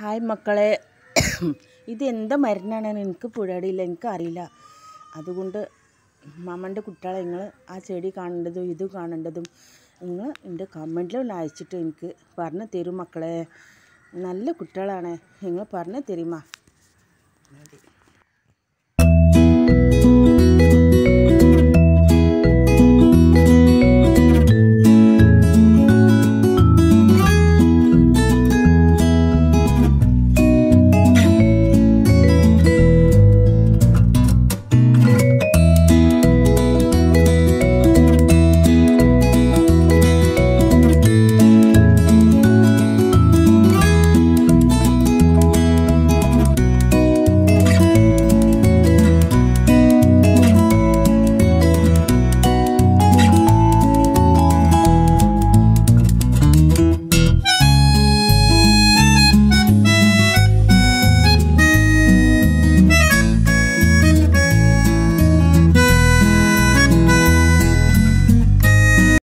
Hi മക്കളെ, ഇതെന്താ മരുന്നാണെന്ന് എനിക്ക് പുഴടിയില്ല, എനിക്കറിയില്ല. അതുകൊണ്ട് മാമൻ്റെ കുട്ടികളെ നിങ്ങൾ ആ ചെടി കാണേണ്ടതും ഇത് കാണേണ്ടതും നിങ്ങൾ എൻ്റെ കമൻറ്റിൽ അയച്ചിട്ട് എനിക്ക് പറഞ്ഞു തരും മക്കളെ. നല്ല കുട്ടികളാണ്, നിങ്ങൾ പറഞ്ഞു തരുമാ.